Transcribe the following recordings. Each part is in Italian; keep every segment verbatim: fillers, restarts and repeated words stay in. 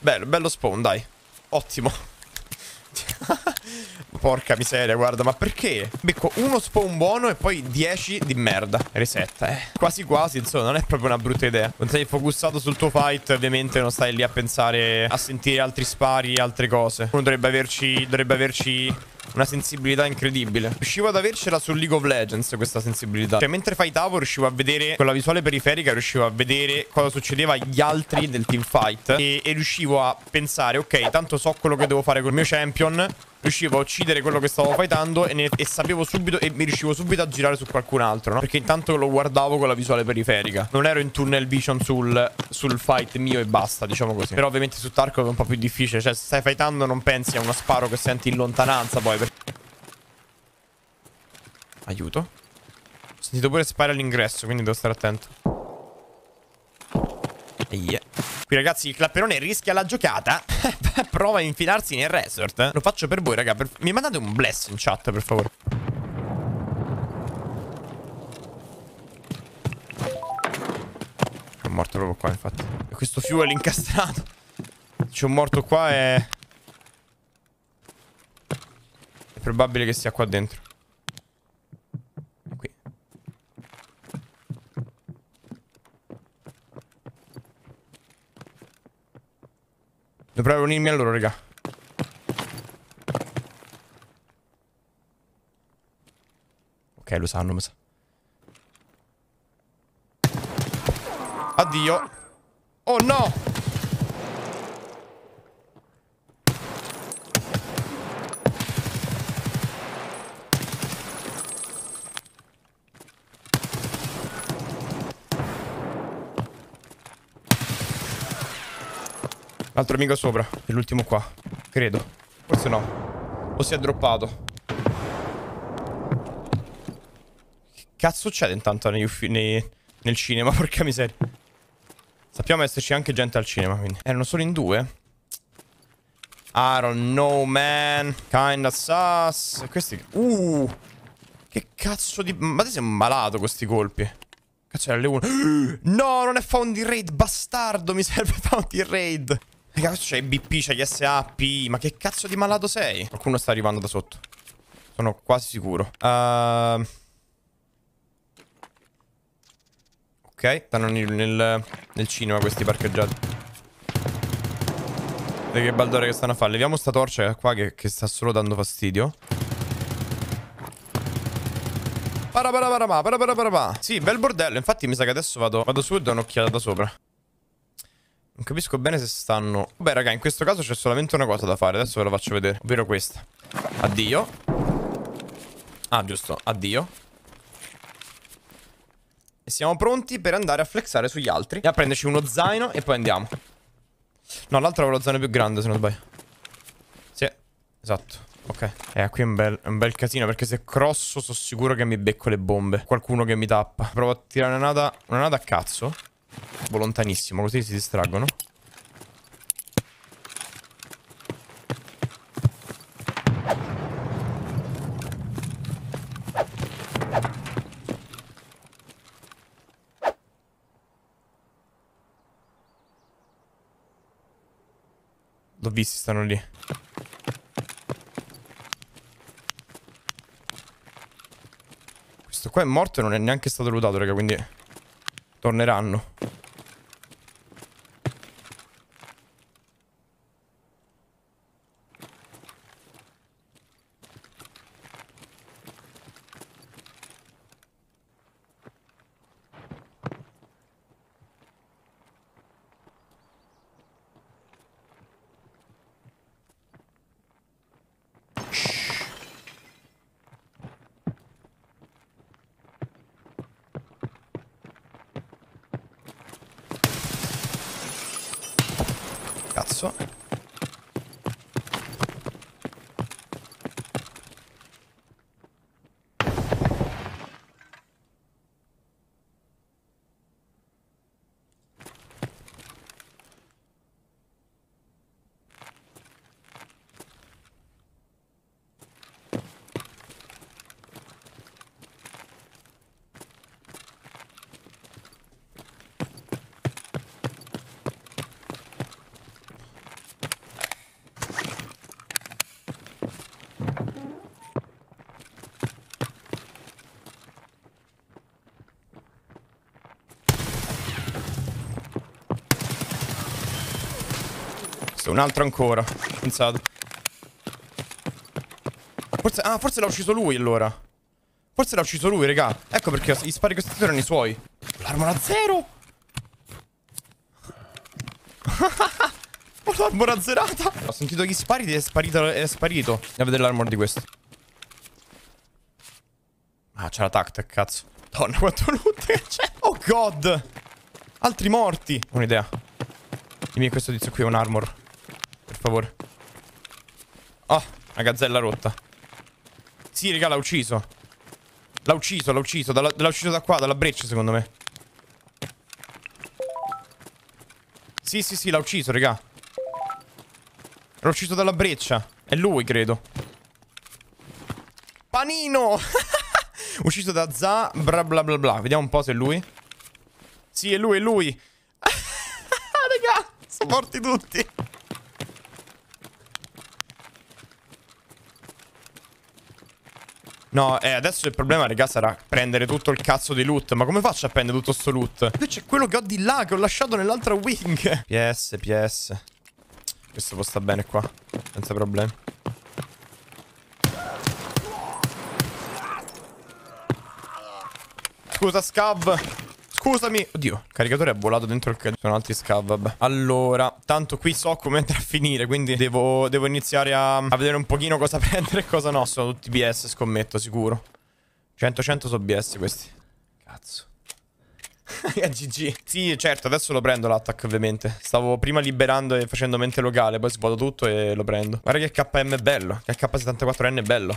Bello, bello spawn, dai. Ottimo. Porca miseria, guarda, ma perché? Becco uno spawn buono e poi dieci di merda. Resetta, eh. Quasi quasi, insomma, non è proprio una brutta idea. Quando sei focussato sul tuo fight, ovviamente non stai lì a pensare a sentire altri spari, altre cose. Uno dovrebbe averci, dovrebbe averci una sensibilità incredibile. Riuscivo ad avercela su League of Legends questa sensibilità. Cioè, mentre fightavo riuscivo a vedere, con la visuale periferica, riuscivo a vedere cosa succedeva agli altri del teamfight. E, e riuscivo a pensare, ok, tanto so quello che devo fare col mio champion. Riuscivo a uccidere quello che stavo fightando e, ne, e sapevo subito e mi riuscivo subito a girare su qualcun altro, no? Perché intanto lo guardavo con la visuale periferica. Non ero in tunnel vision sul, sul fight mio e basta, diciamo così. Però ovviamente su Tarkov è un po' più difficile. Cioè, se stai fightando non pensi a uno sparo che senti in lontananza poi. Per... Aiuto. Ho sentito pure spari all'ingresso, quindi devo stare attento. Yeah. Qui ragazzi il clapperone rischia la giocata. Prova a infilarsi nel resort, eh. Lo faccio per voi raga per... Mi mandate un bless in chat per favore. È morto proprio qua infatti. E questo fuel incastrato. C'è un morto qua e... È probabile che sia qua dentro. Qui. Dovrei unirmi a loro, raga. Ok, lo sanno, mi sa. Addio. Oh no! L'altro amico sopra. È l'ultimo qua. Credo. Forse no. O si è droppato. Che cazzo c'è intanto nei, nei, nel cinema? Porca miseria. Sappiamo esserci anche gente al cinema, quindi. Erano solo in due? I don't know, man. Kinda sus. Questi... Uh. Che cazzo di... Ma te sei un malato con questi colpi. Cazzo, era le uno. No, non è found in raid. Bastardo, mi serve found in raid. Raga, questo c'è i B P, c'è gli S A P. Ma che cazzo di malato sei? Qualcuno sta arrivando da sotto. Sono quasi sicuro. Uh... Ok, stanno nel, nel, nel cinema questi parcheggiati. Vedete che baldore che stanno a fare. Leviamo sta torcia qua che, che sta solo dando fastidio. Paraparaparapà, paraparaparapà. Sì, bel bordello. Infatti mi sa che adesso vado, vado su e do un'occhiata da sopra. Non capisco bene se stanno... Vabbè raga, in questo caso c'è solamente una cosa da fare. Adesso ve la faccio vedere. Ovvero questa. Addio. Ah, giusto. Addio. E siamo pronti per andare a flexare sugli altri. E a prenderci uno zaino e poi andiamo. No, l'altro aveva lo zaino più grande se non sbaglio. Sì, esatto. Ok. Eh, qui è un bel, è un bel casino perché se crosso sono sicuro che mi becco le bombe. Qualcuno che mi tappa. Provo a tirare una nada, una nada a cazzo. Lontanissimo, così si distraggono. L'ho visti, stanno lì. Questo qua è morto e non è neanche stato lootato, raga, quindi torneranno. Cazzo. Un altro ancora. Pensato. Forse... Ah, forse l'ha ucciso lui allora. Forse l'ha ucciso lui, raga. Ecco perché gli spari questi erano i suoi. L'armora zero. Ho l'armora zerata. Ho sentito gli spari ed è sparito. È sparito. Andiamo a vedere l'armor di questo. Ah, c'è la tactic, cazzo. Madonna, quanto loot che c'è. Oh god. Altri morti. Un'idea. Dimmi che questo tizio qui è un armor. Per favore. Oh, una gazzella rotta. Sì, raga, l'ha ucciso. L'ha ucciso, l'ha ucciso. L'ha ucciso da qua, dalla breccia, secondo me. Sì, sì, sì, l'ha ucciso, raga. L'ha ucciso dalla breccia. È lui, credo. Panino. Ucciso da Za. Bla bla bla bla. Vediamo un po' se è lui. Sì, è lui, è lui. Raga, sono morti tutti. No, eh, adesso il problema, raga, sarà prendere tutto il cazzo di loot. Ma come faccio a prendere tutto sto loot? Poi c'è quello che ho di là, che ho lasciato nell'altra wing. P S, P S. Questo può stare bene qua, senza problemi. Scusa, scav. Scusami. Oddio, il caricatore è volato dentro il caricatore. Sono altri scav, vabbè. Allora, tanto qui so come andrà a finire, quindi devo, devo iniziare a, a vedere un pochino cosa prendere e cosa no. Sono tutti B S, scommetto, sicuro. cento cento sono B S questi. Cazzo. G G. Sì, certo, adesso lo prendo l'attack, ovviamente. Stavo prima liberando e facendo mente locale, poi svuoto tutto e lo prendo. Guarda che K M è bello, che H settantaquattro N è bello.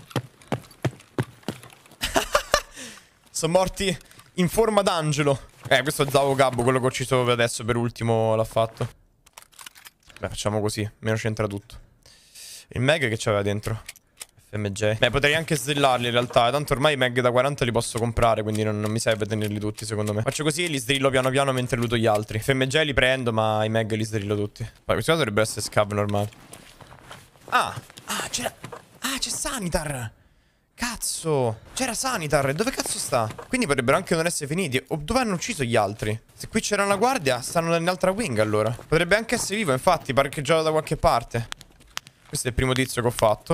Sono morti in forma d'angelo. Eh, questo è Zao Gabbo, quello che ho ucciso adesso per ultimo l'ha fatto. Beh, facciamo così, meno c'entra tutto. Il Meg che c'aveva dentro? F M J. Beh, potrei anche strillarli in realtà. Tanto ormai i Meg da quaranta li posso comprare, quindi non, non mi serve tenerli tutti, secondo me. Faccio così e li strillo piano piano mentre luto gli altri. F M J li prendo, ma i Meg li strillo tutti. Poi questi dovrebbero essere scav normali. Ah, ah, c'era... Ah, c'è Sanitar. Cazzo, c'era Sanitar. Dove cazzo sta? Quindi potrebbero anche non essere finiti. O dove hanno ucciso gli altri? Se qui c'era una guardia, stanno nell'altra wing allora. Potrebbe anche essere vivo, infatti, parcheggiato da qualche parte. Questo è il primo tizio che ho fatto.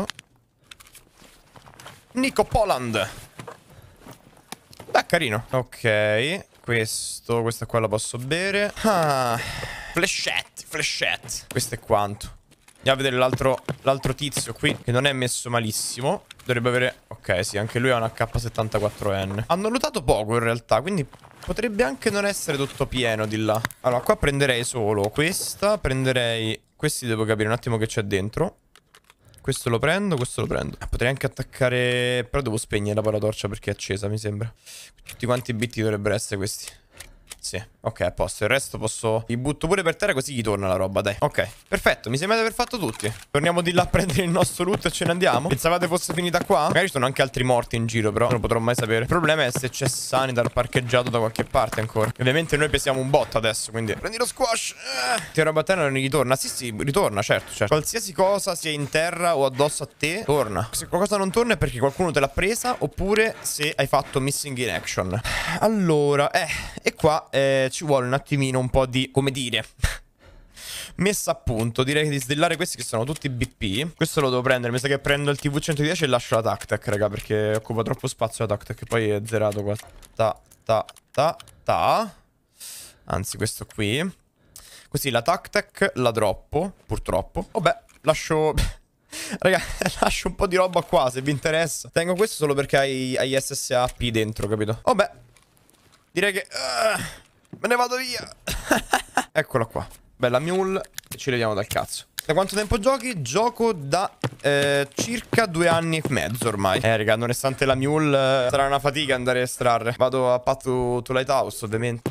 Nico Poland. Beh, carino. Ok, questo, questa qua la posso bere. Ah, flechette, flechette. Questo è quanto. Andiamo a vedere l'altro l'altro tizio qui, che non è messo malissimo. Dovrebbe avere... Ok, sì, anche lui ha un H settantaquattro N. Hanno lootato poco in realtà, quindi potrebbe anche non essere tutto pieno di là. Allora, qua prenderei solo questa. Prenderei... Questi devo capire un attimo che c'è dentro. Questo lo prendo, questo lo prendo. Potrei anche attaccare... Però devo spegnere la paratorcia perché è accesa, mi sembra. Tutti quanti i bitti dovrebbero essere questi. Sì, ok, a posto. Il resto posso... Li butto pure per terra così gli torna la roba, dai. Ok, perfetto, mi sembra di aver fatto tutti. Torniamo di là a prendere il nostro loot e ce ne andiamo. Pensavate fosse finita qua? Magari ci sono anche altri morti in giro, però non lo potrò mai sapere. Il problema è se c'è Sanitar parcheggiato da qualche parte ancora. Ovviamente noi pesiamo un botto adesso, quindi... Prendi lo squash! Eh. Ti roba a terra non ritorna. Sì, sì, ritorna, certo, certo. Qualsiasi cosa sia in terra o addosso a te, torna. Se qualcosa non torna è perché qualcuno te l'ha presa, oppure se hai fatto missing in action. Allora, eh, e qua... Eh, ci vuole un attimino un po' di, come dire, messa a punto. Direi di stellare questi che sono tutti B P. Questo lo devo prendere. Mi sa che prendo il T V centodieci e lascio la Tactec, raga, perché occupa troppo spazio la Tactec. Poi è zerato qua. Ta, ta, ta, ta. Anzi, questo qui. Così la Tactec la droppo, purtroppo. Vabbè, lascio... Raga, lascio un po' di roba qua, se vi interessa. Tengo questo solo perché hai, hai S S A P dentro, capito? Vabbè, direi che... Uh, me ne vado via. Eccola qua. Bella mule. E ci leviamo dal cazzo. Da quanto tempo giochi? Gioco da eh, circa due anni e mezzo ormai. Eh, raga, nonostante la mule eh, sarà una fatica andare a estrarre. Vado a Path to, to Lighthouse, ovviamente.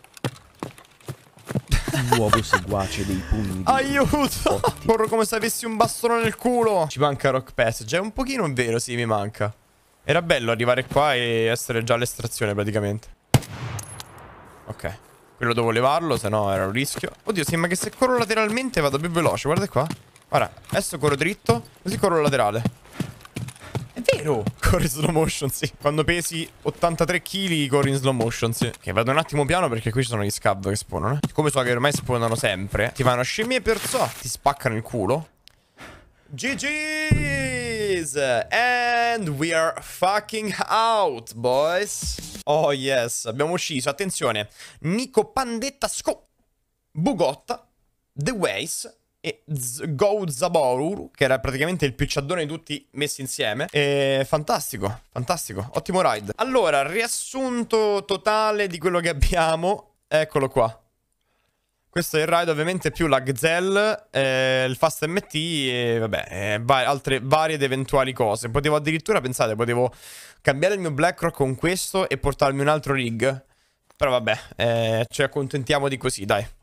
Il nuovo seguace dei pugni. Aiuto! Corro come se avessi un bastone nel culo. Ci manca Rock Passage. È un pochino vero, sì, mi manca. Era bello arrivare qua e essere già all'estrazione praticamente. Ok, quello devo levarlo, se no era un rischio. Oddio, sembra che se corro lateralmente vado più veloce, guarda qua. Guarda, adesso corro dritto, così corro laterale. È vero. Vero? Corri in slow motion, sì. Quando pesi ottantatré chili corri in slow motion, sì. Ok, vado un attimo piano perché qui ci sono gli scav che spawnano. Eh. Come so che ormai spawnano sempre. Ti fanno scimmie perciò. Ti spaccano il culo. G G's! And we are fucking out, boys. Oh yes, abbiamo ucciso, attenzione, Nico Pandetta Sco, Bugotta, The Ways e Go Zaboru, che era praticamente il picciadone di tutti messi insieme. E fantastico, fantastico, ottimo ride. Allora, riassunto totale di quello che abbiamo, eccolo qua. Questo è il ride ovviamente più la Gazelle, eh, il Fast M T e vabbè, eh, va altre varie ed eventuali cose. Potevo addirittura, pensate, potevo cambiare il mio BlackRock con questo e portarmi un altro rig. Però vabbè, eh, ci accontentiamo di così, dai.